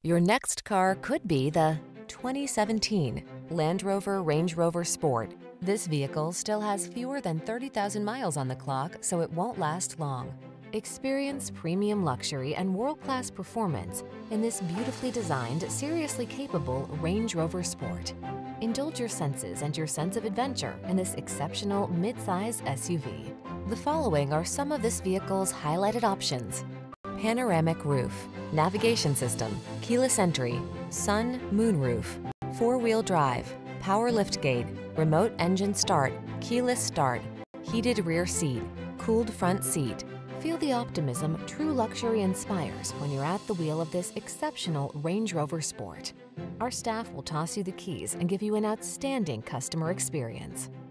Your next car could be the 2017 Land Rover Range Rover Sport. This vehicle still has fewer than 30,000 miles on the clock, so it won't last long. Experience premium luxury and world-class performance in this beautifully designed, seriously capable Range Rover Sport. Indulge your senses and your sense of adventure in this exceptional mid-size SUV. The following are some of this vehicle's highlighted options: panoramic roof, navigation system, keyless entry, sun, moon roof, four-wheel drive, power liftgate, remote engine start, keyless start, heated rear seat, cooled front seat. Feel the optimism true luxury inspires when you're at the wheel of this exceptional Range Rover Sport. Our staff will toss you the keys and give you an outstanding customer experience.